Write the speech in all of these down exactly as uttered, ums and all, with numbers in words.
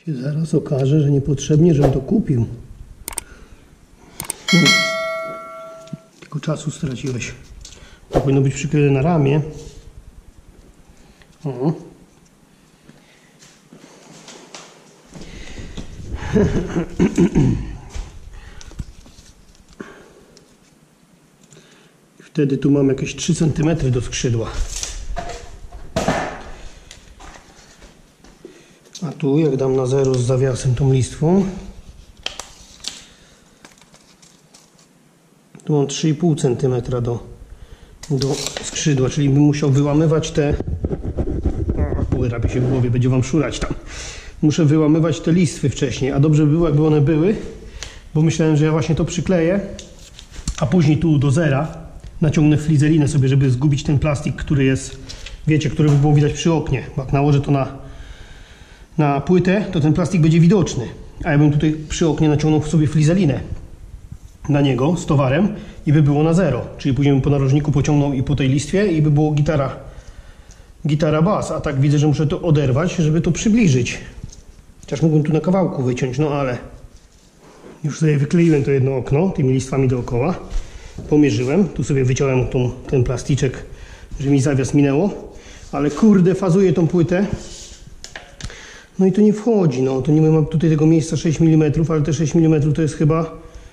Się zaraz okaże, że niepotrzebnie, żebym to kupił. Hmm. Tylko czasu straciłeś. To powinno być przyklejone na ramię. O. Wtedy tu mam jakieś trzy centymetry do skrzydła. A tu jak dam na zero z zawiasem tą listwą, tu mam trzy i pół centymetra do, do skrzydła, czyli bym musiał wyłamywać te... Płyra się w głowie, będzie wam szurać tam. Muszę wyłamywać te listwy wcześniej, a dobrze by było, jakby one były, bo myślałem, że ja właśnie to przykleję, a później tu do zera naciągnę flizelinę sobie, żeby zgubić ten plastik, który jest, wiecie, który by było widać przy oknie. Bo jak nałożę to na, na płytę, to ten plastik będzie widoczny. A ja bym tutaj przy oknie naciągnął sobie flizelinę na niego z towarem i by było na zero. Czyli później bym po narożniku pociągnął i po tej listwie i by było gitara, gitara bas. A tak widzę, że muszę to oderwać, żeby to przybliżyć. Chociaż mógłbym tu na kawałku wyciąć, no ale już sobie wykleiłem to jedno okno tymi listwami dookoła. Pomierzyłem, tu sobie wyciąłem tą, ten plasticzek, że mi zawias minęło, ale kurde, fazuję tą płytę. No i to nie wchodzi, no to nie mam tutaj tego miejsca sześć milimetrów, ale te sześć milimetrów to jest chyba...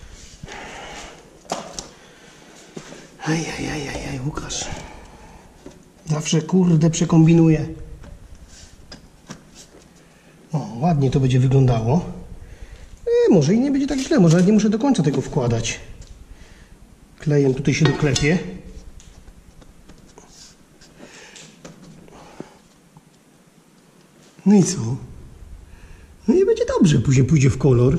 Ajajajajaj, Łukasz. Zawsze kurde przekombinuję. O, ładnie to będzie wyglądało. E, może i nie będzie tak źle, może nie muszę do końca tego wkładać. Klejem tutaj się doklepie. No i co? No i będzie dobrze, później pójdzie w kolor.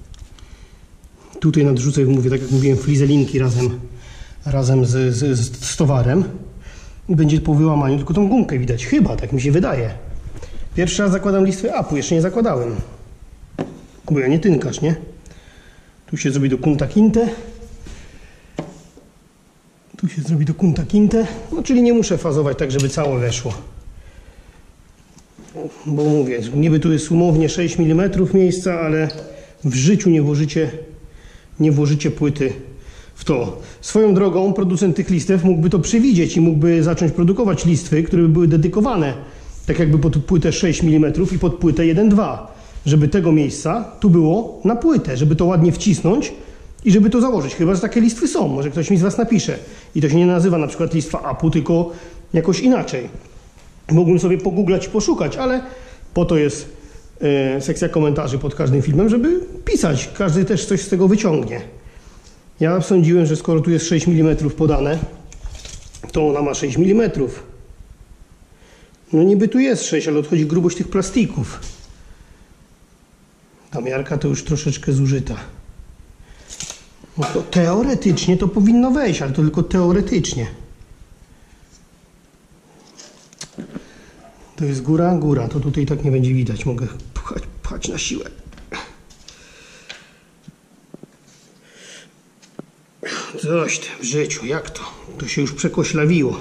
Tutaj nadrzucę, mówię, tak jak mówiłem, flizelinki razem, razem z, z, z towarem. I będzie po wyłamaniu tylko tą gumkę widać. Chyba, tak mi się wydaje. Pierwszy raz zakładam listwę apu, jeszcze nie zakładałem. Bo ja nie tynkarz, nie? Tu się zrobi do kunta kinte. Tu się zrobi do kunta kinte. No czyli nie muszę fazować tak, żeby całe weszło. Bo mówię, niby tu jest umownie sześć milimetrów miejsca, ale w życiu nie włożycie, nie włożycie płyty w to. Swoją drogą producent tych listw mógłby to przewidzieć i mógłby zacząć produkować listwy, które by były dedykowane tak jakby pod płytę sześć milimetrów i pod płytę jeden dwa. Żeby tego miejsca tu było na płytę, żeby to ładnie wcisnąć i żeby to założyć. Chyba że takie listwy są, może ktoś mi z was napisze. I to się nie nazywa na przykład listwa apu, tylko jakoś inaczej. Mógłbym sobie pogooglać i poszukać, ale po to jest e, sekcja komentarzy pod każdym filmem, żeby pisać. Każdy też coś z tego wyciągnie. Ja sądziłem, że skoro tu jest sześć milimetrów podane, to ona ma sześć milimetrów. No niby tu jest sześć, ale odchodzi grubość tych plastików. Ta miarka to już troszeczkę zużyta. No to teoretycznie to powinno wejść, ale to tylko teoretycznie. To jest góra, góra. To tutaj tak nie będzie widać. Mogę pchać, pchać na siłę. Coś w życiu, jak to? To się już przekoślawiło.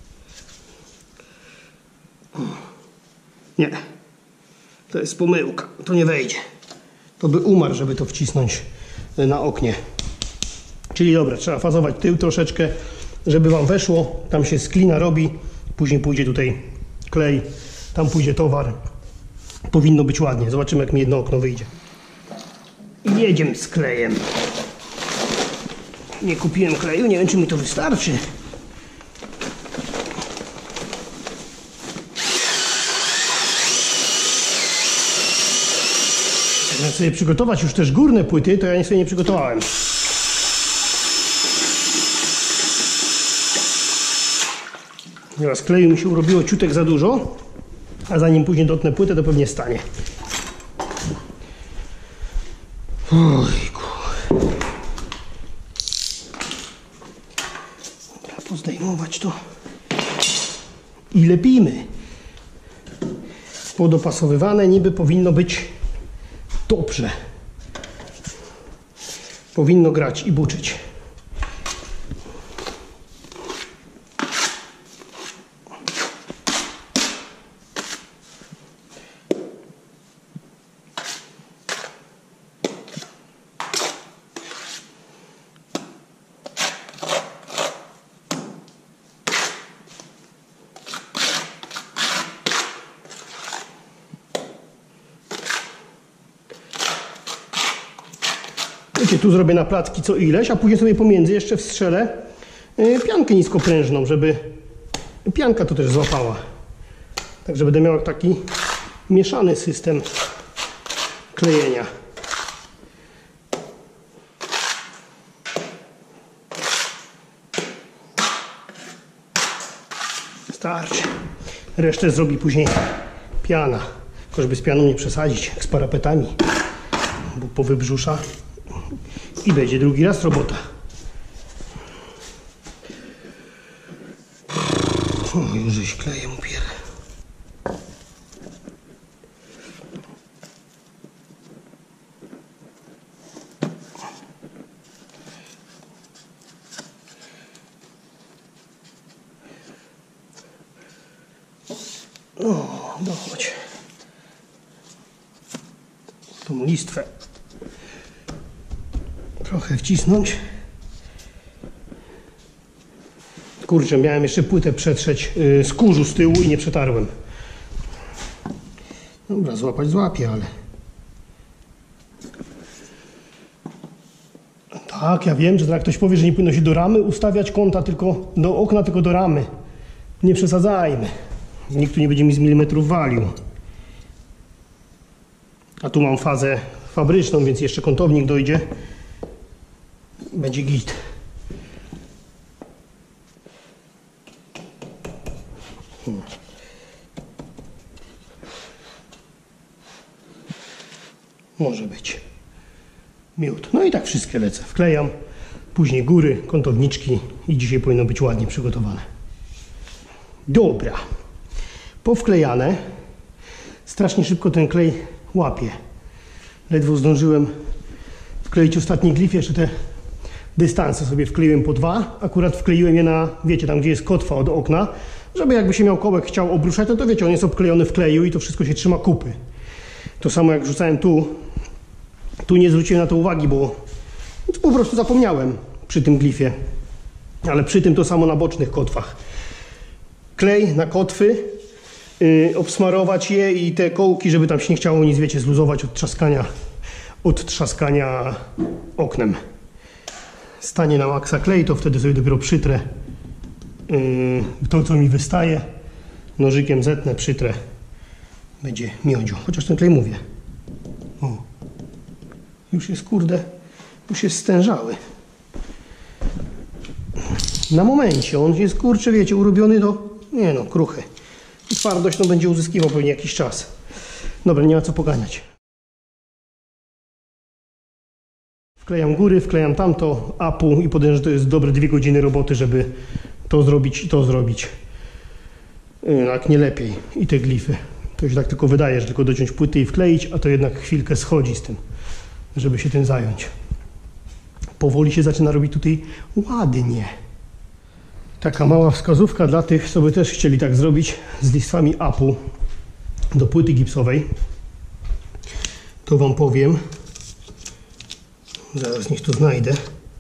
Nie. To jest pomyłka. To nie wejdzie. To by umarł, żeby to wcisnąć na oknie. Czyli dobra, trzeba fazować tył troszeczkę, żeby wam weszło. Tam się sklina robi. Później pójdzie tutaj klej. Tam pójdzie towar. Powinno być ładnie. Zobaczymy, jak mi jedno okno wyjdzie. I jedziemy z klejem. Nie kupiłem kleju. Nie wiem, czy mi to wystarczy. Jak sobie przygotować już też górne płyty, to ja sobie nie przygotowałem. Teraz kleju mi się urobiło ciutek za dużo, a zanim później dotnę płytę, to pewnie stanie. Ojku. Dobra, pozdejmować to i lepimy. Podopasowywane niby powinno być dobrze. Powinno grać i buczyć. Wiecie, tu zrobię na placki co ileś, a później sobie pomiędzy jeszcze wstrzelę piankę niskoprężną, żeby pianka to też złapała. Także będę miał taki mieszany system klejenia. Starczy. Resztę zrobi później piana. Tylko żeby z pianą nie przesadzić, jak z parapetami. Bo powybrzusza i będzie drugi raz robota. O, już żeś klejem upier. O, dochodź. Tą listwę trochę wcisnąć. Kurczę, miałem jeszcze płytę przetrzeć yy, z kurzu z tyłu i nie przetarłem. Dobra, złapać złapię, ale... Tak, ja wiem, że jak ktoś powie, że nie powinno się do ramy ustawiać kąta, tylko do okna, tylko do ramy. Nie przesadzajmy. Nikt tu nie będzie mi z milimetrów walił. A tu mam fazę fabryczną, więc jeszcze kątownik dojdzie. Będzie git. Hmm. Może być. Miód. No i tak wszystkie lecę. Wklejam. Później góry, kątowniczki i dzisiaj powinno być ładnie przygotowane. Dobra. Powklejane. Strasznie szybko ten klej łapie. Ledwo zdążyłem wkleić ostatni glif, jeszcze te dystanse sobie wkleiłem po dwa. Akurat wkleiłem je na, wiecie, tam gdzie jest kotwa od okna, żeby jakby się miał kołek chciał obruszać, no to wiecie, on jest obklejony w kleju i to wszystko się trzyma kupy. To samo jak rzucałem tu, tu nie zwróciłem na to uwagi, bo po prostu zapomniałem przy tym glifie. Ale przy tym to samo na bocznych kotwach. Klej na kotwy, Yy, obsmarować je i te kołki, żeby tam się nie chciało nic, wiecie, zluzować od trzaskania, od trzaskania oknem. Stanie na maksa klej, to wtedy sobie dopiero przytrę yy, to, co mi wystaje. Nożykiem zetnę, przytrę. Będzie miodziu. Chociaż ten klej mówię. O. Już jest, kurde, już jest stężały. Na momencie. On jest, kurczę, wiecie, urobiony do, nie no, kruchy. Twardość no będzie uzyskiwał pewnie jakiś czas. Dobra, nie ma co poganiać. Wklejam góry, wklejam tamto, apu i podejrzewam, że to jest dobre dwie godziny roboty, żeby to zrobić i to zrobić. Jak nie lepiej. I te glify. To się tak tylko wydaje, że tylko dociąć płyty i wkleić, a to jednak chwilkę schodzi z tym, żeby się tym zająć. Powoli się zaczyna robić tutaj ładnie. Taka mała wskazówka dla tych, co by też chcieli tak zrobić z listwami apu do płyty gipsowej. To wam powiem. Zaraz niech to znajdę.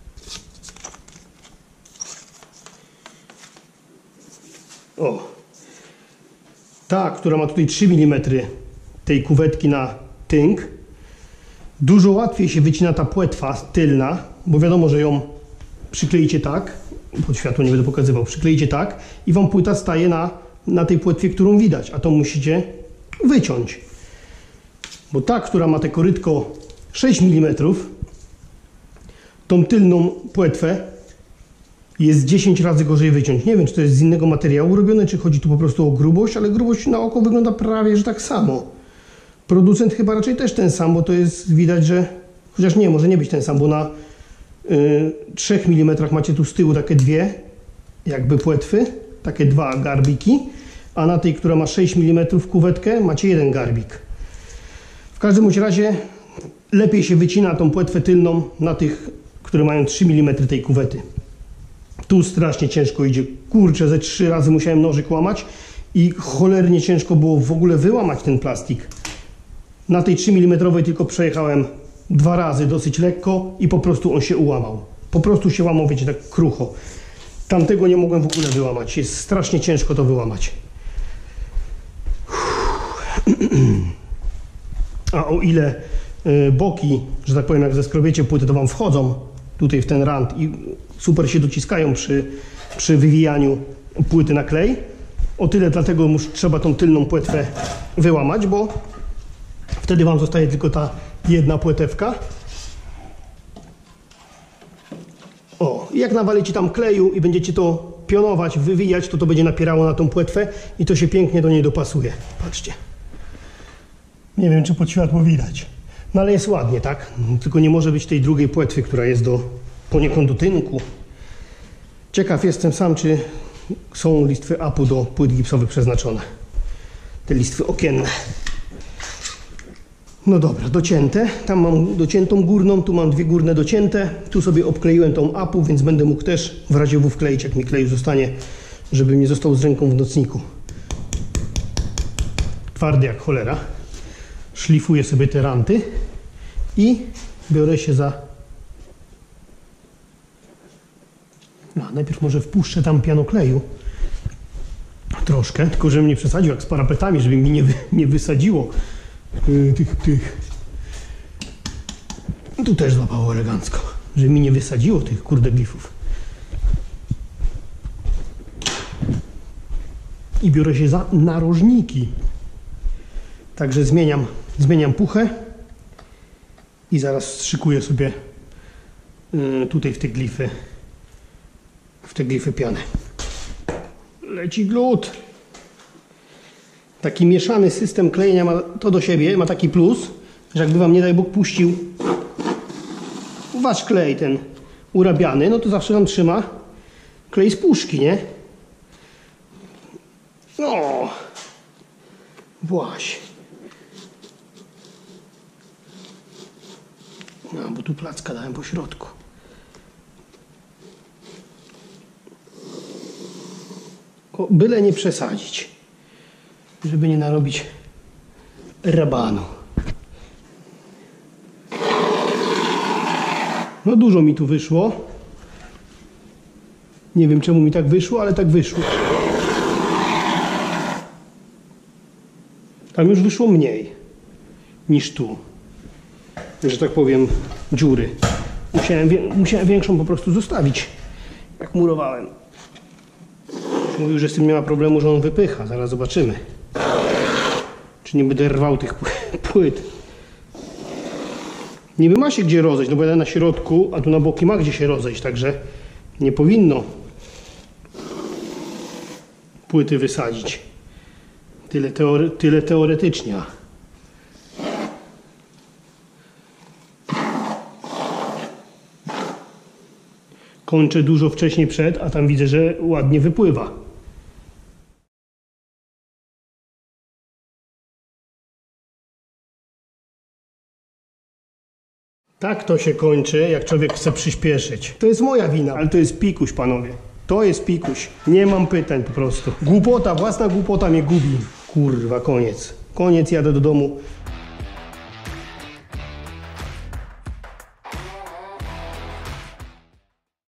O. Ta, która ma tutaj trzy milimetry tej kuwetki na tynk. Dużo łatwiej się wycina ta płetwa tylna, bo wiadomo, że ją przykleicie tak. Pod światło nie będę pokazywał. Przykleicie tak i wam płyta staje na, na tej płetwie, którą widać, a to musicie wyciąć. Bo ta, która ma te korytko sześć milimetrów, tą tylną płetwę jest dziesięć razy gorzej wyciąć. Nie wiem, czy to jest z innego materiału robione, czy chodzi tu po prostu o grubość, ale grubość na oko wygląda prawie, że tak samo. Producent chyba raczej też ten sam, bo to jest widać, że... Chociaż nie, może nie być ten sam, bo na y, trzech milimetrach macie tu z tyłu takie dwie jakby płetwy, takie dwa garbiki, a na tej, która ma sześć milimetrów kuwetkę, macie jeden garbik. W każdym bądź razie lepiej się wycina tą płetwę tylną na tych, które mają trzy milimetry tej kuwety. Tu strasznie ciężko idzie. Kurczę, ze trzy razy musiałem nożyk łamać i cholernie ciężko było w ogóle wyłamać ten plastik. Na tej trzy milimetrowej tylko przejechałem dwa razy dosyć lekko i po prostu on się ułamał. Po prostu się łamał, wiecie, tak krucho. Tamtego nie mogłem w ogóle wyłamać. Jest strasznie ciężko to wyłamać. A o ile boki, że tak powiem, jak zeskrobiecie płyty, to wam wchodzą tutaj w ten rand i super się dociskają przy, przy wywijaniu płyty na klej. O tyle dlatego mus, trzeba tą tylną płetwę wyłamać, bo wtedy wam zostaje tylko ta jedna płetewka. O, jak nawalicie tam kleju i będziecie to pionować, wywijać, to to będzie napierało na tą płetwę i to się pięknie do niej dopasuje. Patrzcie. Nie wiem, czy pod światło widać. No ale jest ładnie, tak? Tylko nie może być tej drugiej płetwy, która jest do poniekąd do tynku. Ciekaw jestem sam, czy są listwy apu do płyt gipsowych przeznaczone. Te listwy okienne. No dobra, docięte. Tam mam dociętą górną, tu mam dwie górne docięte. Tu sobie obkleiłem tą apu, więc będę mógł też w razie W wkleić, jak mi klej zostanie, żeby nie został z ręką w nocniku. Twardy jak cholera. Szlifuję sobie te ranty i biorę się za... No, najpierw może wpuszczę tam pianokleju. Troszkę, tylko żebym nie przesadził jak z parapetami, żeby mi nie, wy, nie wysadziło yy, tych, tych... Tu też złapało elegancko. Żeby mi nie wysadziło tych kurde glifów. I biorę się za narożniki. Także zmieniam, zmieniam puchę i zaraz strzykuję sobie yy, tutaj w te glify, w te glify piany. Leci glut. Taki mieszany system klejenia ma to do siebie, ma taki plus, że jakby wam nie daj Bóg puścił wasz klej ten urabiany, no to zawsze wam trzyma klej z puszki, nie? No właśnie. No, bo tu placka dałem po środku. O, byle nie przesadzić, żeby nie narobić rabanu. No dużo mi tu wyszło. Nie wiem, czemu mi tak wyszło, ale tak wyszło. Tam już wyszło mniej niż tu, że tak powiem, dziury. Musiałem, musiałem większą po prostu zostawić, jak murowałem. Mówił, że z tym nie ma problemu, że on wypycha. Zaraz zobaczymy, czy nie będę rwał tych płyt. Niby ma się gdzie rozejść, no bo ja na środku, a tu na boki ma gdzie się rozejść, także nie powinno płyty wysadzić. Tyle, teore tyle teoretycznie. Kończę dużo wcześniej przed, a tam widzę, że ładnie wypływa. Tak to się kończy, jak człowiek chce przyspieszyć. To jest moja wina, ale to jest pikuś, panowie. To jest pikuś. Nie mam pytań po prostu. Głupota, własna głupota mnie gubi. Kurwa, koniec. Koniec, jadę do domu.